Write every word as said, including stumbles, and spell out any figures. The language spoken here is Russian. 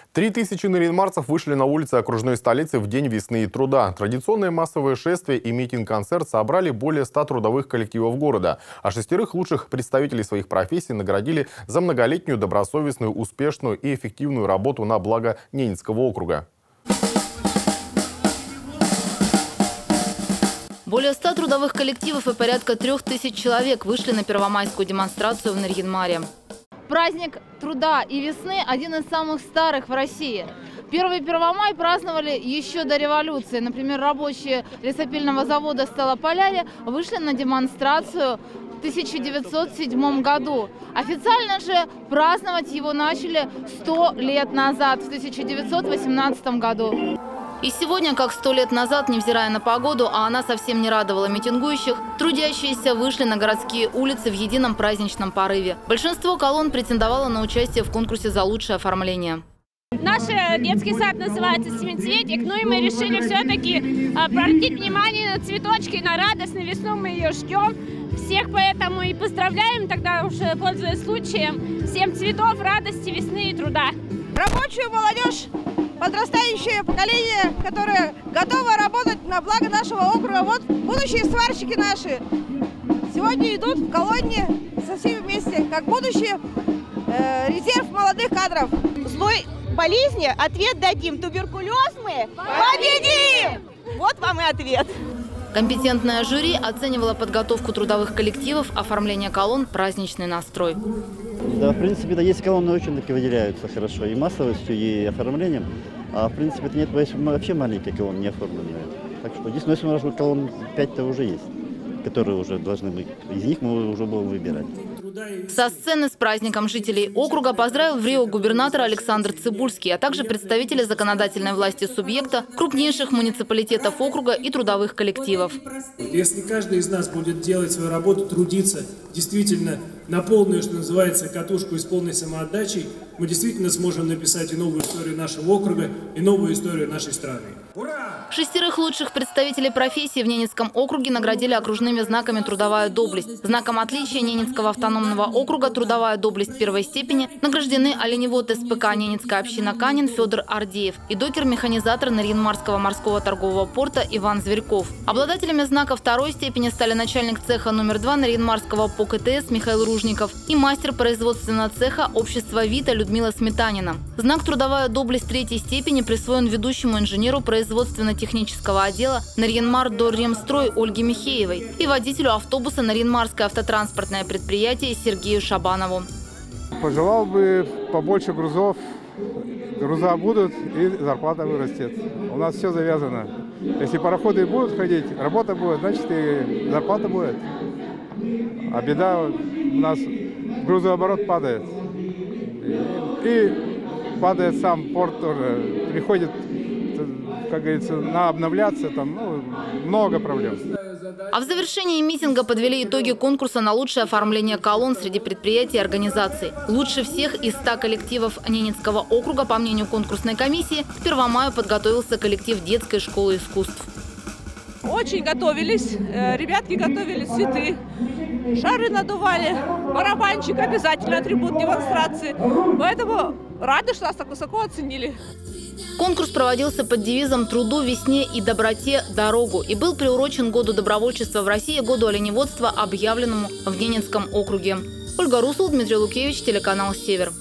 Три тысячи нарьян-марцев вышли на улицы окружной столицы в День весны и труда. Традиционное массовое шествие и митинг-концерт собрали более ста трудовых коллективов города. А шестерых лучших представителей своих профессий наградили за многолетнюю, добросовестную, успешную и эффективную работу на благо Ненецкого округа. Более ста трудовых коллективов и порядка трех тысяч человек вышли на первомайскую демонстрацию в Нарьян-Маре. Праздник труда и весны – один из самых старых в России. Первый Первомай праздновали еще до революции. Например, рабочие лесопильного завода «Стелла Полярия» вышли на демонстрацию в тысяча девятьсот седьмом году. Официально же праздновать его начали сто лет назад, в тысяча девятьсот восемнадцатом году. И сегодня, как сто лет назад, невзирая на погоду, а она совсем не радовала митингующих, трудящиеся вышли на городские улицы в едином праздничном порыве. Большинство колонн претендовало на участие в конкурсе за лучшее оформление. Наш детский сад называется «Семицветик», ну и мы решили все-таки обратить внимание на цветочки, на радость, на весну мы ее ждем. Всех поэтому и поздравляем, тогда уже пользуясь случаем, всем цветов, радости, весны и труда. Рабочую молодежь, подрастающее поколение, которое готово работать на благо нашего округа. Вот будущие сварщики наши сегодня идут в колонне со всеми вместе, как будущий э, резерв молодых кадров. Злой болезни ответ дадим. Туберкулез мы победим! Вот вам и ответ. Компетентное жюри оценивало подготовку трудовых коллективов, оформление колонн, праздничный настрой. Да, в принципе, да, есть колонны очень-таки выделяются хорошо и массовостью, и оформлением. А в принципе, это нет вообще маленькие колонны, не оформленные. Так что здесь, ну, если у нас колонн пять-то уже есть, которые уже должны быть. Из них мы уже будем выбирать. Со сцены с праздником жителей округа поздравил в Рио губернатор Александр Цыбульский, а также представители законодательной власти субъекта, крупнейших муниципалитетов округа и трудовых коллективов. Если каждый из нас будет делать свою работу, трудиться действительно на полную, что называется, катушку и с полной самоотдачей, мы действительно сможем написать и новую историю нашего округа, и новую историю нашей страны. Ура! Шестерых лучших представителей профессии в Ненецком округе наградили окружными знаками «Трудовая доблесть». Знаком отличия Ненецкого автономного округа «Трудовая доблесть» первой степени награждены оленевод СПК «Ненецкая община Канин» Федор Ардеев и докер-механизатор Нарьян-Марского морского торгового порта Иван Зверьков. Обладателями знака второй степени стали начальник цеха номер два Нарьян-Марского ПОКТС Михаил Ружников и мастер производственного цеха общества «Вита» Людмила Сметанина. Знак «Трудовая доблесть» третьей степени присвоен ведущему инженеру производственно-технического отдела Нарьян-Мар-Дорремстрой Ольге Михеевой и водителю автобуса Нарьян-Марское автотранспортное предприятие Сергею Шабанову. Пожелал бы побольше грузов, груза будут и зарплата вырастет. У нас все завязано. Если пароходы будут ходить, работа будет, значит и зарплата будет. А беда, у нас грузооборот падает. И падает сам порт тоже. Приходит, как говорится, на обновляться, там ну, много проблем. А в завершении митинга подвели итоги конкурса на лучшее оформление колонн среди предприятий и организаций. Лучше всех из ста коллективов Ненецкого округа, по мнению конкурсной комиссии, к Первомаю подготовился коллектив детской школы искусств. Очень готовились, ребятки готовили цветы, шары надували, барабанчик обязательно атрибут демонстрации. Поэтому рады, что нас так высоко оценили. Конкурс проводился под девизом «Труду, весне и доброте дорогу» и был приурочен году добровольчества в России, году оленеводства, объявленному в Ненецком округе. Ольга Русул, Дмитрий Лукевич, телеканал «Север».